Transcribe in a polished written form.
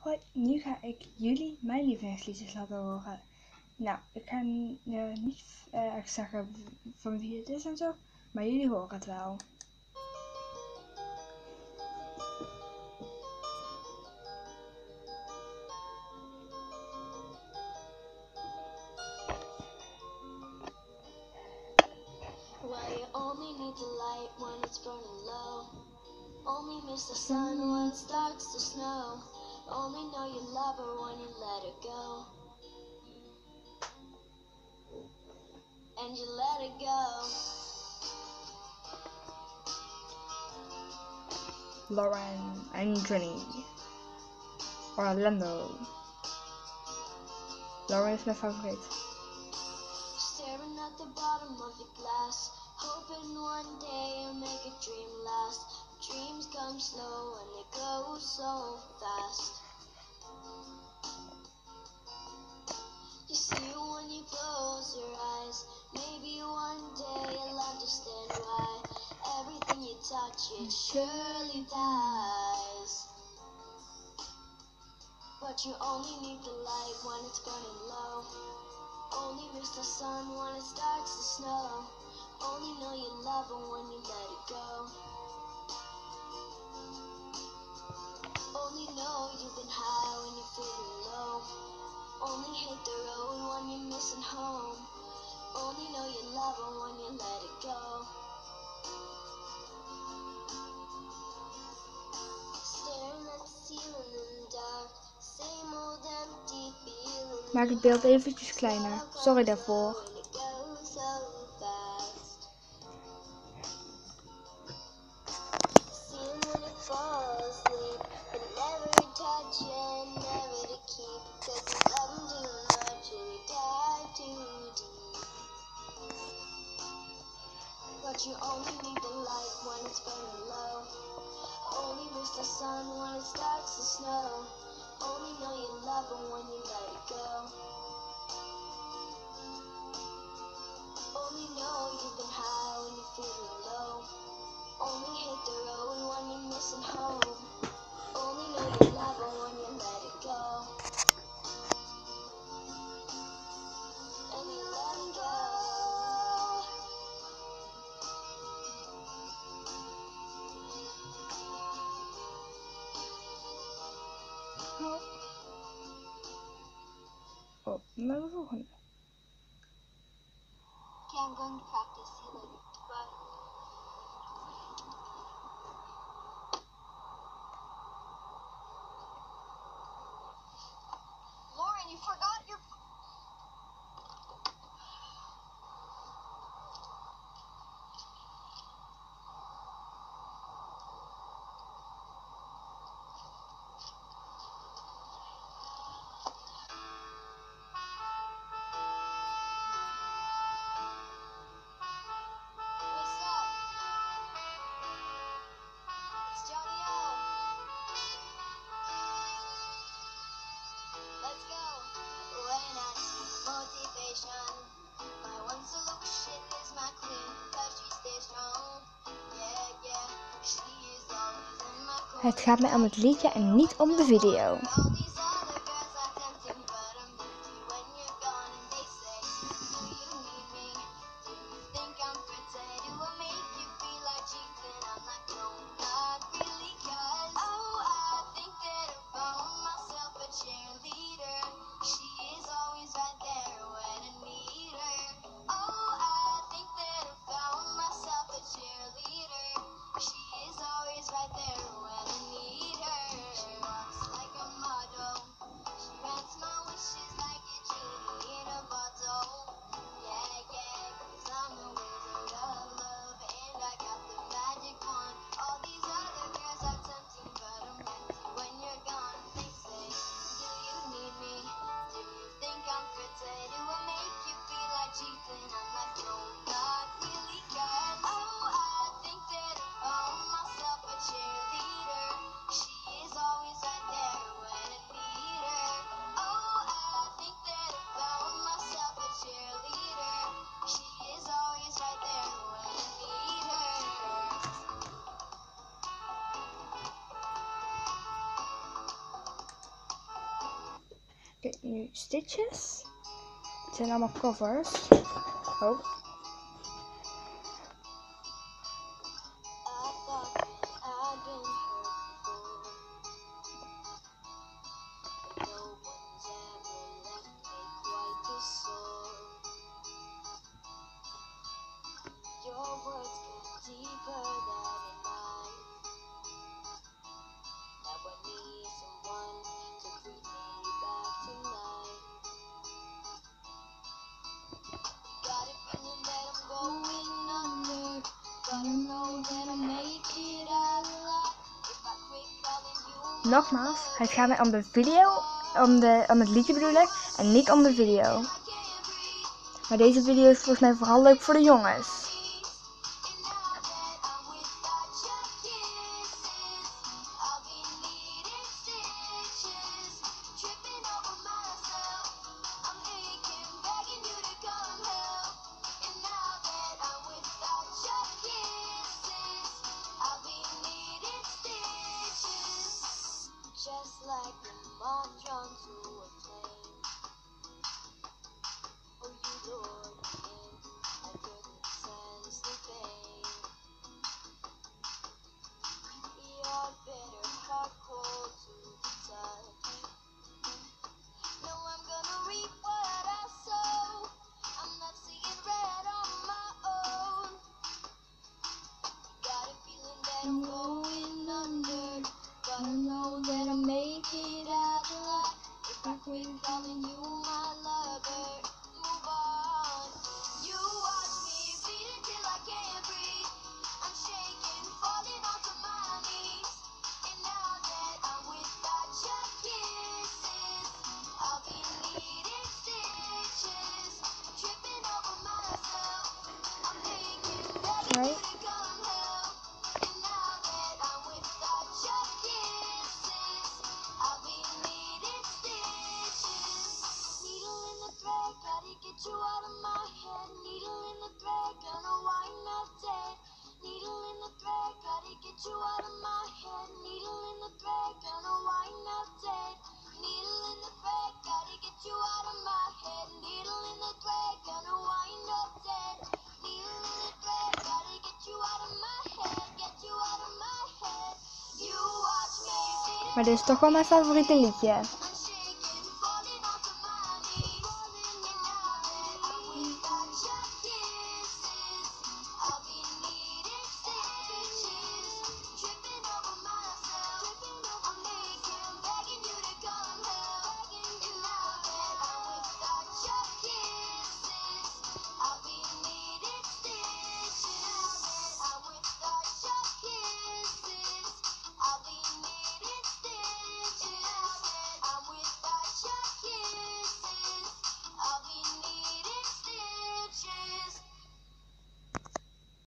Hoi, nu ga ik jullie mijn lievelingsliedjes laten horen. Nou, ik ga niet echt zeggen van wie het is en zo, maar jullie horen het wel. Well, you only need the light when it's burning low. Only miss the sun when it starts to snow. Only know you love her when you let her go. And you let her go. Lauren en Johnny. Orlando. Lauren is mijn favoriet. Staring at the bottom of your glass, hoping one day you'll make a dream last. Dreams come slow and they go so fast. You see it when you close your eyes. Maybe one day you'll understand why everything you touch, it surely dies. But you only need the light when it's burning low. Only miss the sun when it starts to snow. Only know you love her when you let it go. Only know you've been high when you're feeling low. Only hate the road when you're missing home. Only know you love her when you let it go. Staring at the ceiling in the dark. Same old empty feeling. Maak het beeld eventjes kleiner. Sorry daarvoor. But you only need the light when it's burning low. Only miss the sun when it starts to snow. Only know you love her when you let it go. Only know you've been high when you're feeling low. Only hate the road when you're missing home. Only know you love her when you let it go. And you let it go. Op naar de volgende. Okay, I'm going to practice. See you later. Bye. Lauren, you forgot your... What's up? It's Johnny O. Let's go. When I need motivation, my one solution is my queen, 'cause she stays strong. Yeah, yeah, she is always in my corner. Het gaat mij om het liedje en niet om de video. All these other girls are tempting, but I'm empty when you're gone. And they say, do you need me? Do you think I'm pretty? Do I make you feel like cheating? I'm like, no, not really, 'cause oh, I think that I found myself a cheerleader. She is always right there when I need her. Oh, I think that I found myself a cheerleader. She is always right there when I need her. She walks like a model, Oké, nu stitches. Het zijn allemaal covers. Oh. Nogmaals, het gaat mij om de video, om het liedje bedoel ik, en niet om de video. Maar deze video is volgens mij vooral leuk voor de jongens. Just like a moth drawn to a flame. Oh, you lured me in, I couldn't sense the pain. Your bitter heart cold to the touch. Now I'm gonna reap what I sow. I'm not seeing red on my own. Got a feeling that I'm going under. But I know that I'll make it out alive. If I quit calling you my lover, move on. You watch me bleed till I can't breathe. I'm shaking, falling onto my knees. And now that I'm without your kisses, I'll be needing stitches, tripping over myself. I'm thinking that you could come help. And now that I'm without your kisses, I'll be needing stitches. Needle in the thread, gotta get you out of my head. Needle in the thread, gonna wind up dead. Needle in the thread, gotta get you out of my head. Needle in the thread, gonna wind up dead. Needle in the thread, gotta get you out of my head. Needle in the thread, gonna wind up dead. Needle in the thread, gotta get you out of my head. Get you out of my head. You watch me. Maar dit is toch wel mijn favoriete liedje.